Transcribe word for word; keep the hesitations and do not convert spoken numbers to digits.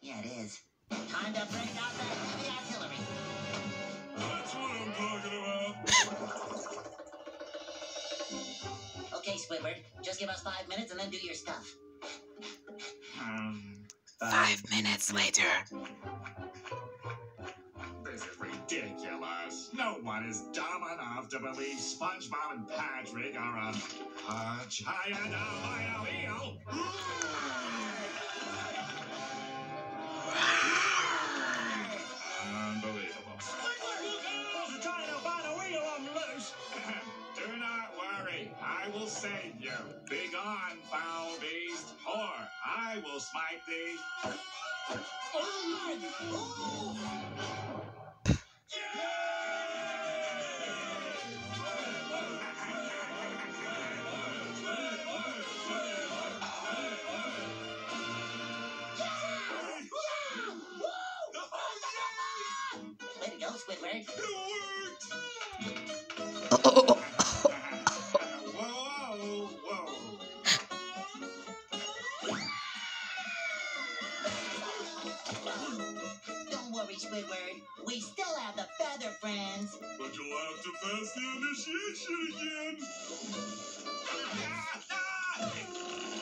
Yeah, it is. Time to break out the heavy artillery. That's what I'm talking about. Okay, Squidward, just give us five minutes and then do your stuff. Um, Five minutes later. This is ridiculous. No one is dumb enough to believe SpongeBob and Patrick are a uh, giant albino eel. Unbelievable. Squidward, look out! There's a giant albino eel on the loose. Do not worry. I will save you. Begone, foul beast, or I will smite thee. Way to go, Squidward. It worked! Oh, oh, oh. Whoa, whoa. Don't worry, Squidward. We still have the feather friends. But you'll have to pass the initiation again.